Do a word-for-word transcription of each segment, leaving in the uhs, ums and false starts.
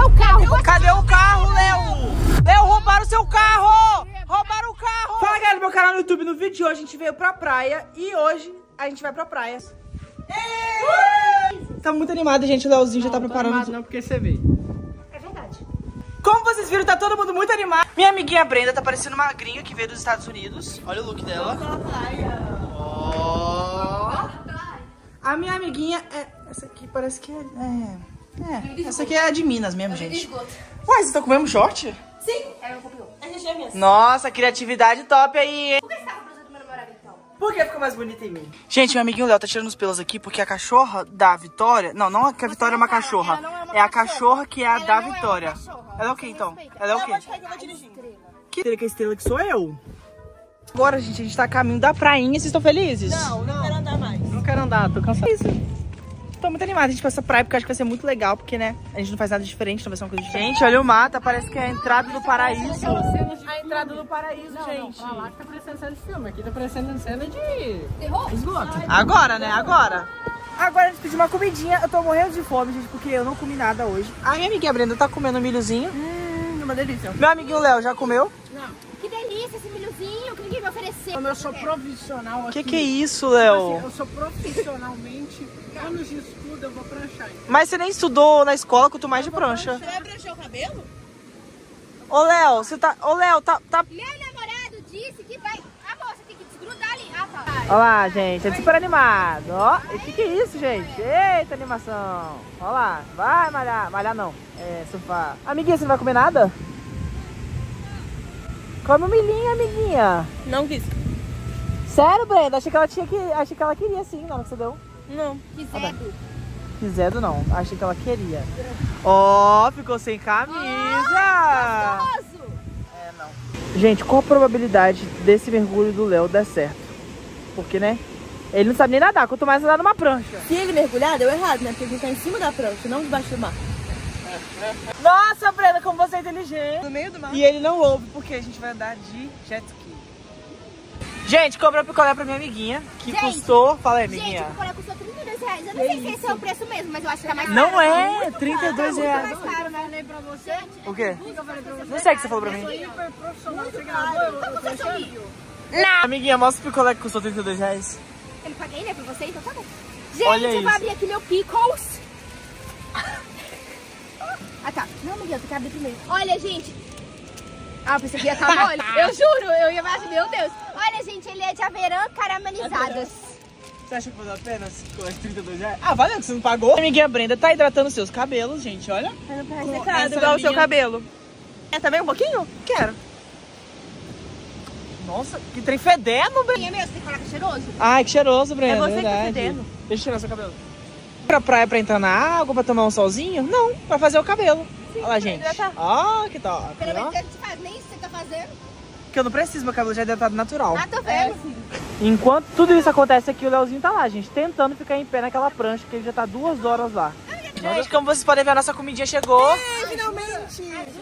meu carro? Cadê o carro, Léo? Léo, roubaram o seu carro! Roubaram o carro! Fala, galera do meu canal no YouTube. No vídeo de hoje a gente veio pra praia e hoje a gente vai pra praia. Tá muito animado, gente. O Léozinho já tá preparando. Não, não, porque você veio. É verdade. Como vocês viram, tá todo mundo muito animado. Minha amiguinha Brenda tá parecendo uma gringa que veio dos Estados Unidos. Olha o look dela. Oh. A minha amiguinha é... Essa aqui parece que é... É, é. Essa aqui é de Minas mesmo, gente. Ué, vocês estão com o mesmo short? Sim. É meu copiou. É gêmeas. Nossa, criatividade top aí, hein? Por que você tava usando meu namorado então? Por que ficou mais bonita em mim? Gente, meu amiguinho Léo tá tirando os pelos aqui porque a cachorra da Vitória... Não, não é que a Vitória é uma cachorra. Ela não é uma É a cachorra. cachorra que é a Ela da não é uma Vitória. cachorra. Ela é o que Você então? respeita. Ela é o Ela quê? vai ficar aqui, eu vou dirigir. Que estrela que é estrela que sou eu? Agora, gente, a gente tá a caminho da prainha. Vocês estão felizes? Não, não quero andar mais. Não quero andar, tô cansado. Isso. Tô muito animada, a gente, pra essa praia, porque eu acho que vai ser muito legal, porque, né, a gente não faz nada diferente, não vai ser uma coisa diferente. Gente, olha o mata, parece que é a entrada do paraíso. A entrada do paraíso, Não, gente. não, pra lá que tá parecendo cena de filme, aqui tá parecendo cena de Terror? esgoto. Agora, né, agora. Agora a gente pediu uma comidinha, eu tô morrendo de fome, gente, porque eu não comi nada hoje. A minha amiguinha Brenda tá comendo um milhozinho. Hum, uma delícia. Meu amiguinho Léo já comeu? Não, Que delícia esse milhozinho que ninguém me ofereceu. como eu sou profissional aqui. Que que é isso, assim, Léo? eu sou profissionalmente, anos de estudo, eu vou pranchar. Mas você nem estudou na escola, quanto mais de prancha. Você vai pranchar o cabelo? Ô, Léo, você tá... Ô, Léo, tá... tá... Meu namorado disse que vai... Amor, você tem que desgrudar ali. Ah, tá. Olha lá, gente, é super animado. Ó, o que que é isso, gente? Eita, animação. Olha lá, vai malhar. Malhar não, é surfar. Amiguinha, você não vai comer nada? Come um milhinho, amiguinha. Não quis. Sério, Brenda? Achei que ela tinha que... Achei que ela queria sim, na hora que você deu. Não. Quiser. Quisedo não, achei que ela queria. Ó, ficou sem camisa. Gostoso. É, não. Gente, qual a probabilidade desse mergulho do Léo dar certo? Porque, né? Ele não sabe nem nadar, quanto mais nadar numa prancha. Se ele mergulhar, deu errado, né? Porque ele tá em cima da prancha, não debaixo do mar. Nossa, Brenda, como você é inteligente. No meio do mar. E ele não ouve, porque a gente vai andar de jet ski. Gente, comprei um picolé pra minha amiguinha, que Gente, custou... Fala aí, Gente, amiguinha. o picolé custou trinta e dois reais. Eu não sei se esse é o preço mesmo, mas eu acho que tá mais Não caro. é, Muito trinta e dois caro, reais. Muito mais caro, né? Falei pra você, O quê? o que eu falei pra você? Não sei o que você falou pra mim. Eu sou hiper profissional, você Muito gravou, caro. eu Quanto tô custou seu fechando. milho? Amiguinha, mostra o picolé que custou trinta e dois reais. Eu não paguei, né, pra você, então tá bom. Gente, Olha eu isso. vou abrir aqui meu pickles. Ah, tá. Não, Miguel, tem que abrir primeiro. Olha, gente. Ah, eu pensei que ia estar mole. Eu juro, eu ia falar, meu Deus. Olha, gente, ele é de aveirã caramelizadas. Você acha que valeu a pena esse trinta e dois reais? Ah, valeu que você não pagou. A amiguinha Brenda tá hidratando seus cabelos, gente, olha. Secado, igual o seu cabelo. É também um pouquinho? Quero. Nossa, que trem fedendo, Brenda. É meu, você tem que falar que é cheiroso? Ai, que cheiroso, Brenda. É você que tá verdade. fedendo. Deixa eu tirar seu cabelo. Pra praia pra entrar na água, pra tomar um solzinho? Não, pra fazer o cabelo. Sim, Olha lá, pra gente. hidratar. Ó, que top. Pelo ó. menos a gente faz, nem isso você tá fazendo. Porque eu não preciso, meu cabelo já é hidratado natural. Ah, tô vendo. Enquanto tudo isso acontece aqui, o Léozinho tá lá, gente, tentando ficar em pé naquela prancha, que ele já tá duas horas lá. Gente, como vocês podem ver, a nossa comidinha chegou. Finalmente.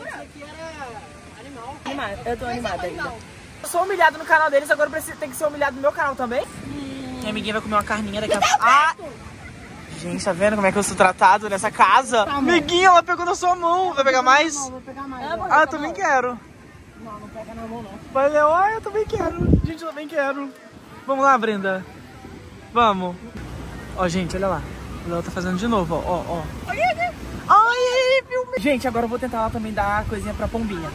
Animado. Eu tô animada ainda. Eu sou humilhado no canal deles, agora eu preciso, tem que ser humilhado no meu canal também. Hum. Minha amiguinha vai comer uma carninha daqui a pouco. Ah! Gente, tá vendo como é que eu sou tratado nessa casa? Amiguinha, ela pegou na sua mão. Vai pegar mais? Não, vou pegar mais. Ah, eu também quero. Não, não pega na mão, não. Valeu, ah, eu também quero. Gente, eu também quero. Vamos lá, Brenda. Vamos. Ó, gente, olha lá. O Léo tá fazendo de novo, ó, ó, ó. Ai, filme. Gente, agora eu vou tentar lá também dar coisinha pra pombinha.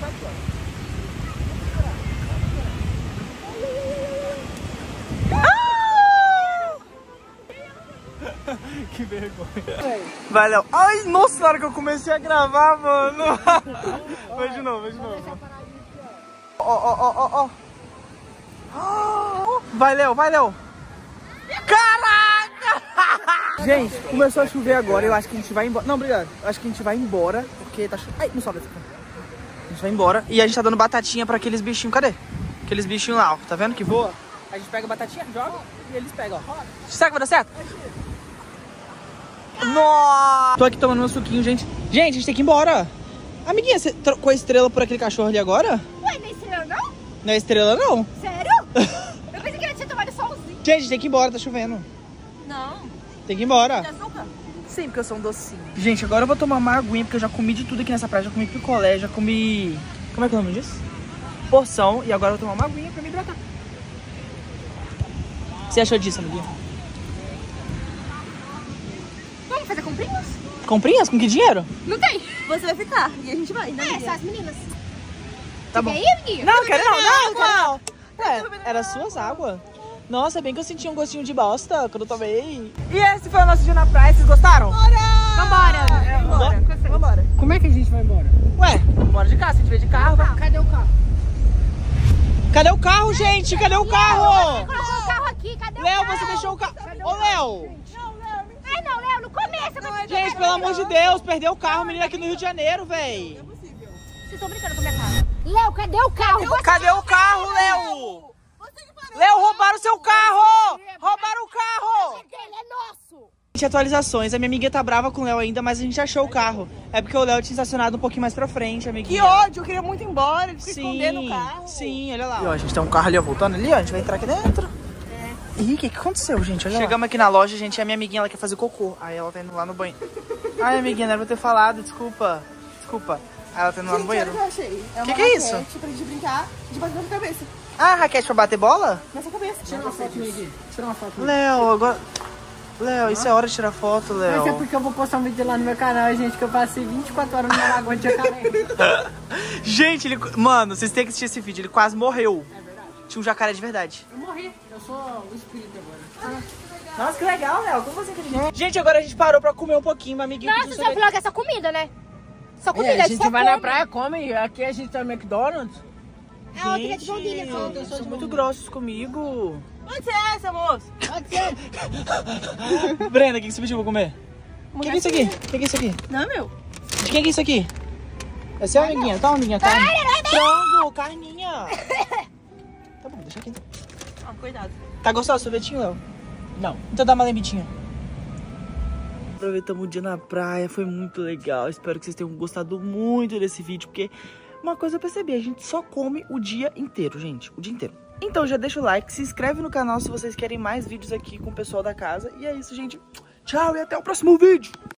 Que vergonha. Valeu. Ai, nossa, na hora que eu comecei a gravar, mano. Vai de novo, vai de novo. Ó, ó, ó, ó, ó. Vai, Léo, vai, Léo. Caraca! Gente, começou a chover agora. Eu acho que a gente vai embora. Não, obrigado. Eu acho que a gente vai embora. Porque tá chovendo. Ai, não sobe essa cara. A gente vai embora. E a gente tá dando batatinha pra aqueles bichinhos. Cadê? Aqueles bichinhos lá, ó. Tá vendo que voa? A gente pega a batatinha, joga e eles pegam, ó. Será que vai dar certo? Nossa! Tô aqui tomando meu suquinho, gente. Gente, a gente tem que ir embora. Amiguinha, você trocou a estrela por aquele cachorro ali agora? Ué, não é estrela não? Não é estrela, não. Sério? Eu pensei que ela tinha tomado solzinho. Gente, a gente tem que ir embora, tá chovendo. Não. Tem que ir embora. De açúcar? Sim, porque eu sou um docinho. Gente, agora eu vou tomar uma aguinha, porque eu já comi de tudo aqui nessa praia. Já comi picolé, já comi... Como é que é o nome disso? Porção. E agora eu vou tomar uma aguinha pra me hidratar. O que você achou disso, amiguinha? Vamos fazer comprinhas? Comprinhas? Com que dinheiro? Não tem. Você vai ficar e a gente vai, né? É, só as meninas. Tá Você bom. quer ir, amiguinho? Não, quero não, não, quero não. É, era suas águas. Nossa, bem que eu senti um gostinho de bosta quando eu tomei. E esse foi o nosso dia na praia, vocês gostaram? Vambora. Vambora. Vambora. Como é que a gente vai embora? Ué, bora de carro, se a gente veio de carro. Vai. Cadê o carro? Cadê o carro, gente? Cadê o carro? Você colocou o carro aqui, cadê o Léo, carro? você deixou o carro. Ô, Léo. Ai, não, Léo, no começo. eu vou te Gente, pelo amor de Deus, perdeu o carro, menina, aqui no Rio de Janeiro, véi. Vocês estão brincando com a minha cara. Léo, cadê o carro? Cadê o carro, Léo? Léo, roubaram o seu carro! Roubaram o carro! Ele é nosso. Gente, atualizações. A minha amiga tá brava com o Léo ainda, mas a gente achou o carro. É porque o Léo tinha estacionado um pouquinho mais pra frente, amiguinha. Que ódio, eu queria muito ir embora, ele ficou Sim, escondendo o carro. sim, olha lá. E ó, a gente tem um carro ali, ó, voltando ali, ó. A gente vai entrar aqui dentro. É. Ih, o que que aconteceu, gente? Olha Chegamos lá. aqui na loja, gente, e a minha amiguinha, ela quer fazer cocô. Aí ela tá indo lá no banheiro. Ai, amiguinha, não era pra eu ter falado, desculpa. Desculpa. Aí ela tá indo lá no banheiro. Olha o que eu achei. É Que uma que é isso? raquete pra gente brincar de bater na cabeça. Ah, raquete pra bater bola? Nessa cabeça. Tira uma foto minha aqui. Tira uma foto minha. Léo, agora... Léo, isso é hora de tirar foto, Mas é Léo. porque eu vou postar um vídeo lá no meu canal, gente, que eu passei vinte e quatro horas numa lagoa de jacaré. Gente, ele... Mano, vocês têm que assistir esse vídeo, ele quase morreu. É verdade. Tinha um jacaré de verdade. Eu morri. Eu sou o espírito agora. Nossa, que legal, Léo. Como você acredita? Gente, agora a gente parou pra comer um pouquinho. Uma amiguinha Nossa, pediu seu vlog é só comida, né? Só comida, É, a gente gente só vai come. na praia, come. Aqui a gente tá no McDonald's. Ah, eu queria de bondinha, só. Gente, são muito grossos comigo. Onde você é essa, moço? Pode ser. Brenda, o que que você pediu pra comer? O que que é isso aqui? O que que é isso aqui? Não é meu. De quem que é isso aqui? É seu, amiguinha? Tá, amiguinha? Carne. Frango, carninha. Tá bom, deixa aqui então. Ah, cuidado. Tá gostoso o sorvetinho, Léo? Não. Então dá uma lembidinha. Aproveitamos o dia na praia, foi muito legal. Espero que vocês tenham gostado muito desse vídeo, porque uma coisa eu percebi, a gente só come o dia inteiro, gente, o dia inteiro. Então já deixa o like, se inscreve no canal se vocês querem mais vídeos aqui com o pessoal da casa. E é isso, gente. Tchau e até o próximo vídeo.